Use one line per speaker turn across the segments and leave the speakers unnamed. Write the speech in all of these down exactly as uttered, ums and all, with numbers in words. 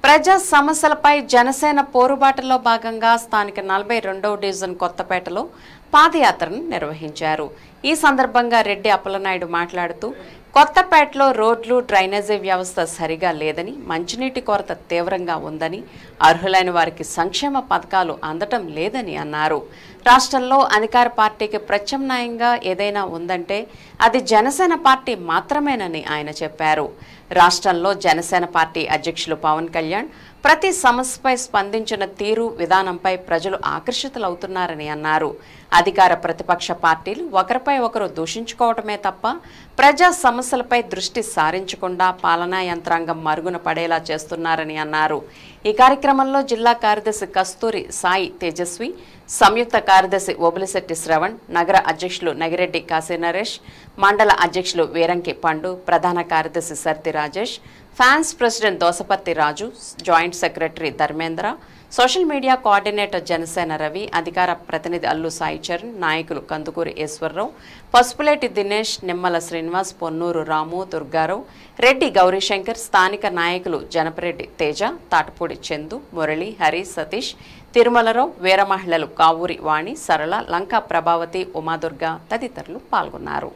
ప్రజా సమస్యలపై జనసేన పోరుబాటలో భాగంగా స్థానిక నలభై రెండవ డివిజన్ కొత్తపేటలో పాదయాత్రను నిర్వహించారు। ఈ సందర్భంగా రెడ్డి అప్పలనాయుడు మాట్లాడుతూ కొత్తపేటలో రోడ్లు డ్రైనేజీ వ్యవస్థ సరిగా లేదని, మంచినీటి కొరత తీవ్రంగా ఉందని, అర్హులైన వారికి సంక్షేమ పథకాలు అందటం లేదని అన్నారు। రాష్ట్రంలో అధికార పార్టీకి ప్రత్యామ్నాయంగా ఏదైనా ఉందంటే అది జనసేన పార్టీ మాత్రమేనని ఆయన చెప్పారు। రాష్ట్రంలో జనసేన పార్టీ అధ్యక్షులు పవన్ కళ్యాణ్ ప్రతి సమస్యపై స్పందించిన తీరు విధానంపై ప్రజలు ఆకర్షితులవుతున్నారని అన్నారు। అధికార ప్రతిపక్ష పార్టీలు ఒకరిపై ఒకరు దూషించుకోవడమే తప్ప ప్రజా సమస్యలపై దృష్టి సారించకుండా పాలనా యంత్రాంగం మరుగున పడేలా చేస్తున్నారని అన్నారు। ఈ కార్యక్రమంలో జిల్లా కార్యదర్శి కస్తూరి సాయి తేజస్వి, సంయుక్త కార్యదర్శి ఓబులిశెట్టి శ్రవణ్, నగర అధ్యక్షులు నగిరెడ్డి కాశీ నరేష్, మండల అధ్యక్షులు వీరంకి పండు, ప్రధాన కార్యదర్శి Sarthi Rajesh, fans president Dosapatti Raju, joint secretary Dharmendra, social media coordinator Janasena Ravi, అధికార ప్రతినిధి అల్లు సాయి చరణ్, నాయకులు కందుకూరి ఈశ్వరరావు, పసుపులేటి దినేష్, నిమ్మల శ్రీనివాస్, పొన్నూరు రాము, దుర్గారావు, రెడ్డి గౌరీశంకర్, స్థానిక నాయకులు జనపరెడ్డి తేజ, తాటపూడి చందు, మురళి, హరి, సతీష్, తిరుమలరావు, వీర మహిళలు కావూరి వాణి, సరళ, లంకా ప్రభావతి, ఉమాదుర్గ తదితరులు పాల్గొన్నారు।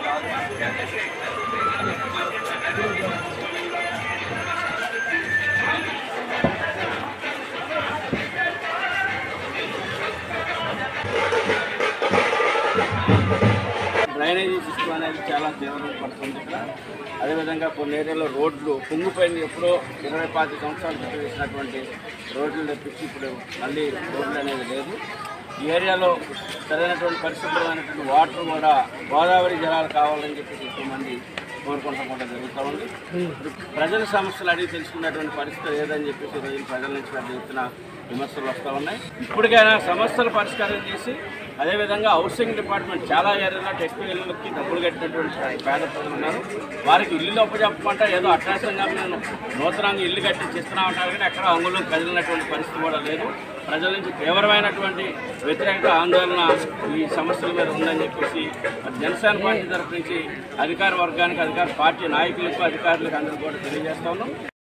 డ్రైనేజీ సిస్టమ్ అనేది చాలా తీవ్రంగా పడుతుంది ఇక్కడ। అదేవిధంగా కొన్ని ఏరియాలో రోడ్లు కుంగిపోయింది, ఎప్పుడో ఇరవై పాతి సంవత్సరాల క్రితం వేసినటువంటి రోడ్లు తెప్పించి ఇప్పుడు మళ్ళీ రోడ్లు అనేది లేదు। ఈ ఏరియాలో సరైనటువంటి పరిశుభ్రమైనటువంటి వాటర్ కూడా గోదావరి జలాలు కావాలని చెప్పి ఎక్కువ మంది కోరుకుంటాం కూడా జరుగుతూ ఉంది। ప్రజల సమస్యలు అడిగి తెలుసుకున్నటువంటి పరిస్థితి లేదని చెప్పేసి రోజు ప్రజల నుంచి పెద్ద ఎత్తున విమర్శలు వస్తూ ఉన్నాయి। ఇప్పటికైనా సమస్యలు పరిష్కారం చేసి అదేవిధంగా హౌసింగ్ డిపార్ట్మెంట్ చాలా ఏరియాలో ఎక్కువ ఇళ్ళకి డబ్బులు కట్టినటువంటి పేద ప్రజలు ఉన్నారు, వారికి ఇల్లు అప్పచెప్పమంటే ఏదో అట్రాసంగా మేము నూతనంగా ఇల్లు కట్టి ఇస్తున్నాం అంటారు, కానీ ఎక్కడ అంగుళం కదిలినటువంటి పరిస్థితి కూడా లేదు। ప్రజల నుంచి తీవ్రమైనటువంటి వ్యతిరేకత ఆందోళన ఈ సమస్యల మీద ఉందని చెప్పేసి జనసేన పార్టీ తరఫు నుంచి అధికార వర్గానికి, అధికార పార్టీ నాయకులకు, అధికారులకు అందరూ కూడా తెలియజేస్తా ఉన్నాం।